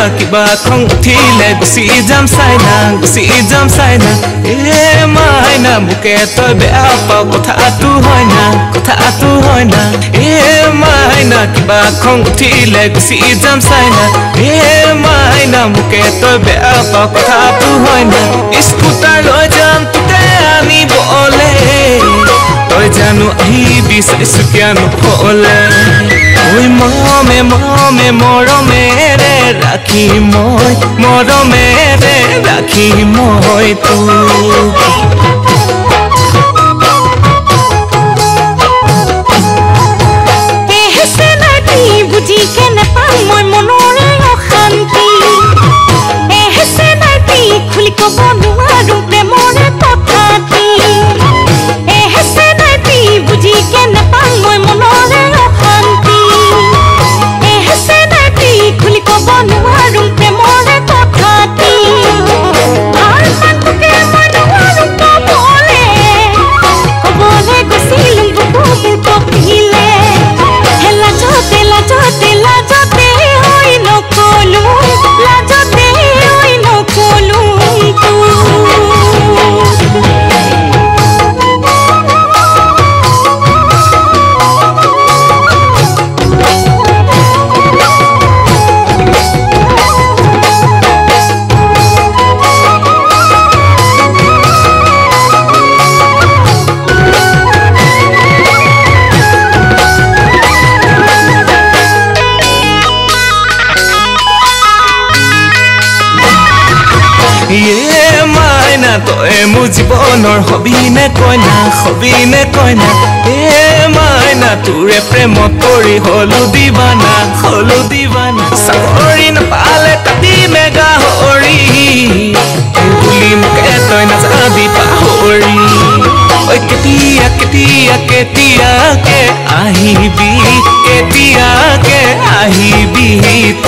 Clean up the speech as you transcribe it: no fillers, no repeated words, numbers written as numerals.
কিবা খং উঠিলে গুচি যাম চাইনা মাইনা মোকে তই বেয়া পাও কথাটো হয় না মাইনা কিবা খং উঠিলে গুচি যাম চাইনা মাইনা মোকে তই বেয়া পাও কথাটো হয় না স্কুটাৰ লৈ যাম তোতে আনিবলে তই জানো আহিবি চাইছো কিয় নহলে ঐ মৰমেৰে ৰাখি মই তোক বুজি কে নাপাওঁ মই মনৰে অশান্তি এহেছে নাতি খুলি ক'ব নোৱাৰো প্ৰেমৰে কথাটি এহেছে নাতি বুজি কে নাপাওঁ মই মনৰে অশান্তি এহেছে নাতি খুলি ক'ব নোৱাৰো প্ৰেমৰে কথাটি ভাল মানুহকে মই নোৱাৰো ক'বলে গৈছিলো বুকুবোৰ কপিলে লাজতে ঐ নকলো মাইনা তই মোৰ জীৱনৰ হবিনে কইনা মাইনা তোৰে প্ৰেমত পৰি হলো দিবানা চাকৰি নাপালে কাটি মেগা হৰি বুলি মোকে তই নাযাবি পাহৰি ঐ কেতিয়াকে আহিবি